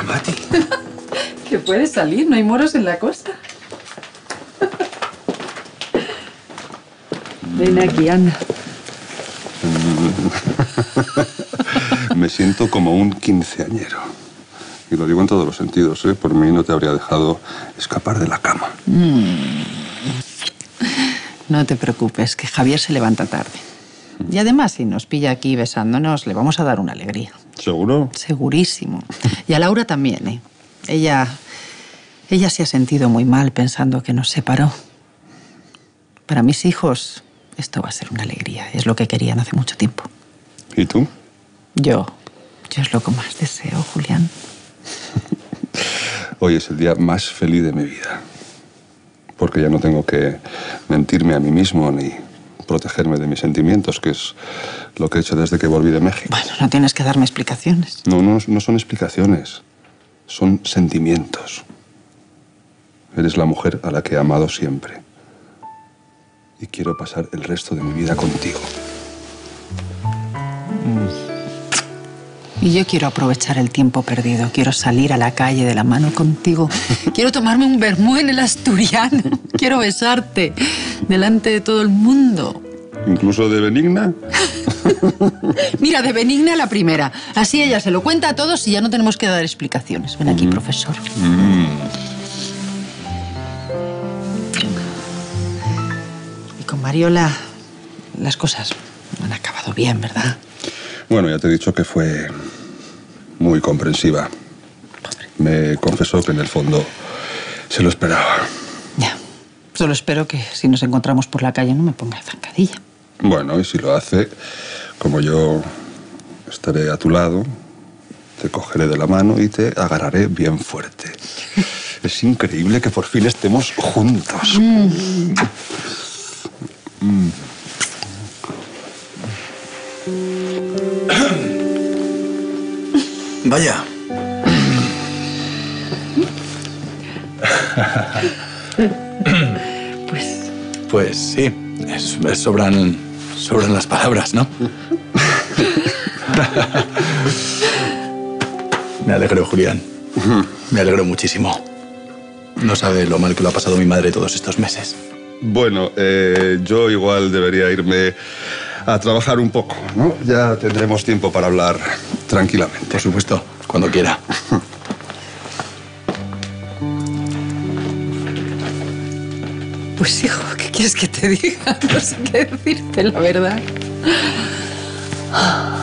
Mati. Que puedes salir, no hay moros en la costa. Ven aquí, anda. Me siento como un quinceañero. Y lo digo en todos los sentidos, ¿eh? Por mí no te habría dejado escapar de la cama. No te preocupes, que Javier se levanta tarde. Y además, si nos pilla aquí besándonos, le vamos a dar una alegría. ¿Seguro? Segurísimo. Y a Laura también, ¿eh? Ella se ha sentido muy mal pensando que nos separó. Para mis hijos, esto va a ser una alegría. Es lo que querían hace mucho tiempo. ¿Y tú? Yo es lo que más deseo, Julián. Hoy es el día más feliz de mi vida. Porque ya no tengo que mentirme a mí mismo ni protegerme de mis sentimientos, que es lo que he hecho desde que volví de México. Bueno, no tienes que darme explicaciones. No son explicaciones. Son sentimientos. Eres la mujer a la que he amado siempre. Y quiero pasar el resto de mi vida contigo. Y yo quiero aprovechar el tiempo perdido. Quiero salir a la calle de la mano contigo. Quiero tomarme un vermú en el Asturiano. Quiero besarte delante de todo el mundo. ¿Incluso de Benigna? Mira, de Benigna la primera. Así ella se lo cuenta a todos y ya no tenemos que dar explicaciones. Ven aquí, profesor. Y con Mariola las cosas han acabado bien, ¿verdad? Bueno, ya te he dicho que fue muy comprensiva. Me confesó que en el fondo se lo esperaba. Ya. Solo espero que si nos encontramos por la calle no me ponga zancadilla. Bueno, y si lo hace, como yo estaré a tu lado, te cogeré de la mano y te agarraré bien fuerte. Es increíble que por fin estemos juntos. Vaya. Pues sí, sobran las palabras, ¿no? Me alegro, Julián. Me alegro muchísimo. No sabe lo mal que lo ha pasado mi madre todos estos meses. Bueno, yo igual debería irme a trabajar un poco, ¿no? Ya tendremos tiempo para hablar tranquilamente. Por supuesto, cuando quiera. Pues hijo, ¿qué quieres que te diga? No sé qué decirte, la verdad.